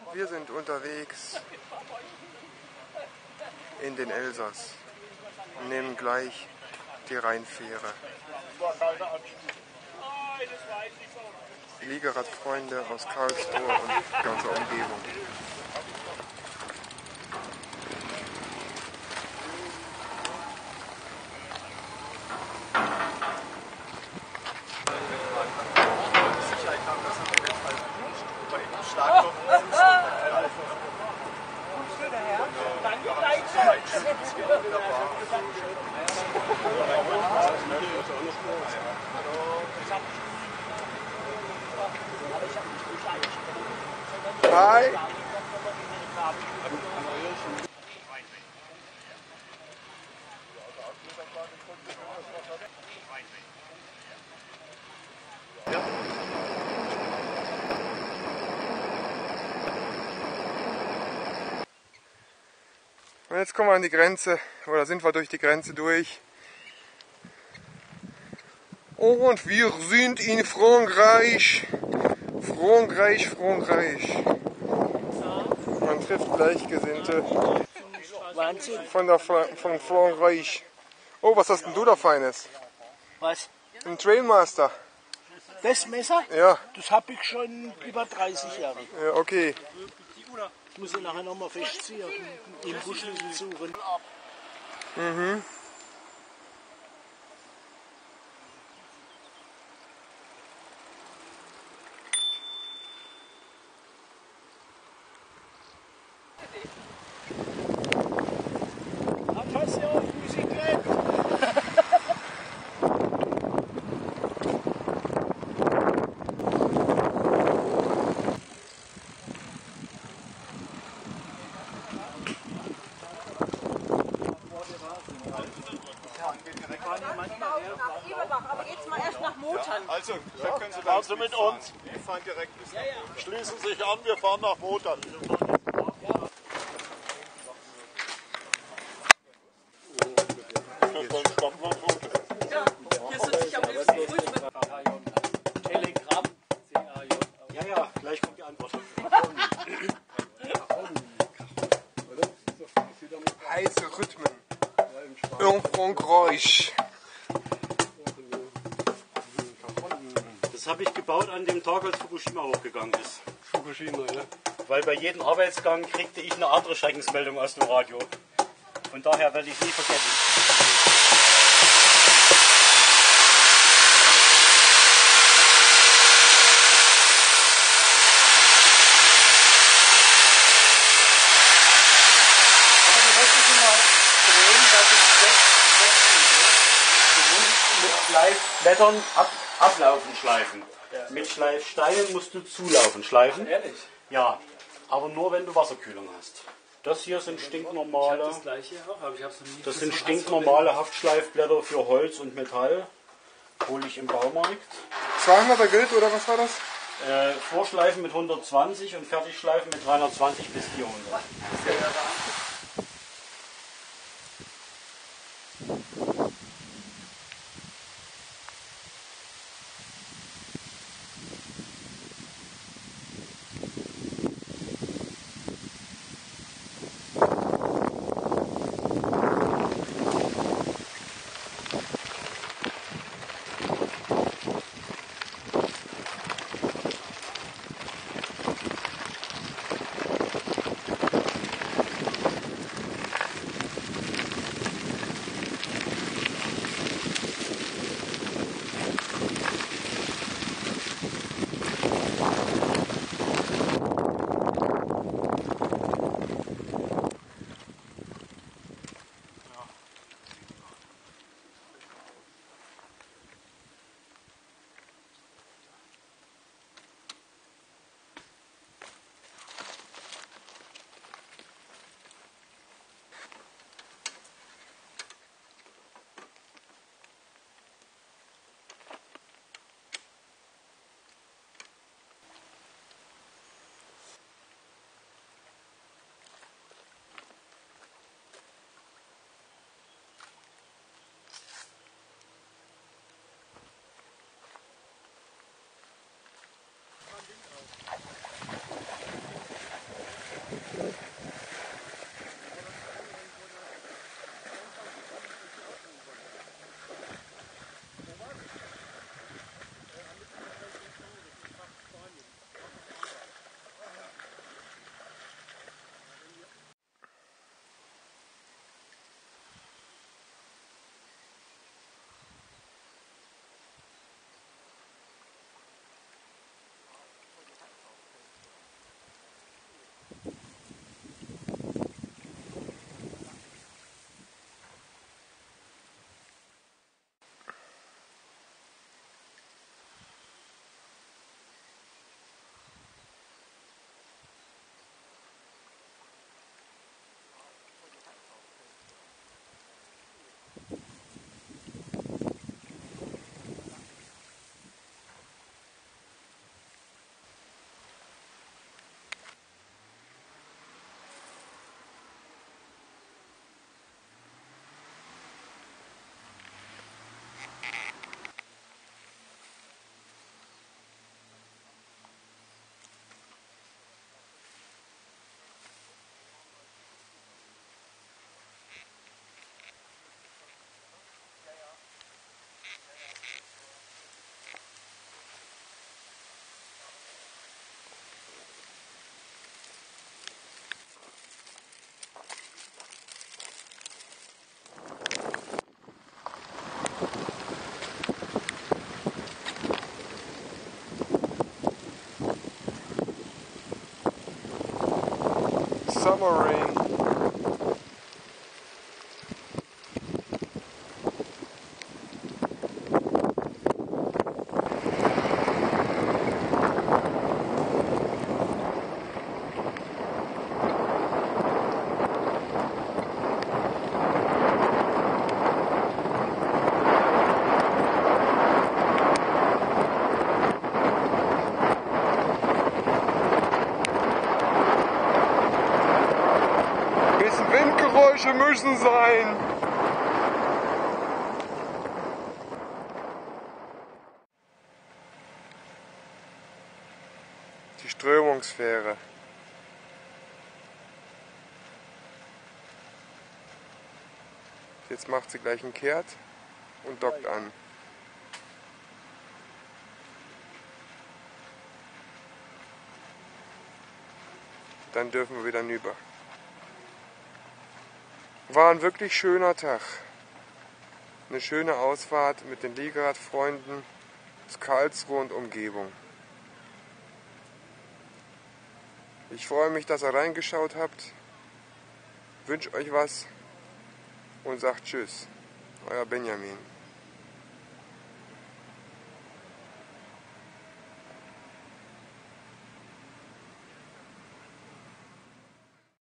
Wir sind unterwegs in den Elsass und nehmen gleich die Rheinfähre. Liegeradfreunde aus Karlsruhe und ganzer Umgebung. Hi! Und jetzt kommen wir an die Grenze, oder sind wir durch die Grenze durch. Und wir sind in Frankreich. Frankreich. Man trifft Gleichgesinnte von Frankreich. Oh, was hast denn du da Feines? Was? Ein Trailmaster. Das Messer? Ja. Das habe ich schon über 30 Jahre. Ja, okay. Ich muss ich nachher nochmal festziehen, im Buschlüssel suchen. Mhm. Attention, Bicyclette! Aber jetzt mal erst nach Motern. Also, da können Sie fahren Sie mit uns. Wir fahren direkt bis nach Motern. Schließen sich an, wir fahren nach Motern. Ja, hier sitze ich am liebsten Frühstück. Telegramm. Ja, gleich kommt die Antwort. Heiße Rhythmen. In Frankreich. Das habe ich gebaut an dem Tag, als Fukushima hochgegangen ist. Fukushima, ja. Weil bei jedem Arbeitsgang kriegte ich eine andere Schreckensmeldung aus dem Radio. Von daher werde ich es nie vergessen. Aber die Reste sind mal drehen, dass ich mit Schleifblättern ablaufen schleifen. Mit Schleifsteinen musst du zulaufen schleifen. Ehrlich? Ja, aber nur wenn du Wasserkühlung hast. Das hier sind stinknormale, Das gleiche auch, aber ich habe es noch nie. das sind stinknormale Haftschleifblätter für Holz und Metall. Hole ich im Baumarkt. 200er gilt oder was war das? Vorschleifen mit 120 und Fertigschleifen mit 320 bis 400. summer rain. Windgeräusche müssen sein. Die Strömungsfähre. Jetzt macht sie gleich einen Kehrt und dockt an. Dann dürfen wir wieder hinüber. War ein wirklich schöner Tag. Eine schöne Ausfahrt mit den Liegerad-Freunden aus Karlsruhe und Umgebung. Ich freue mich, dass ihr reingeschaut habt. Wünsche euch was und sagt Tschüss. Euer Benjamin.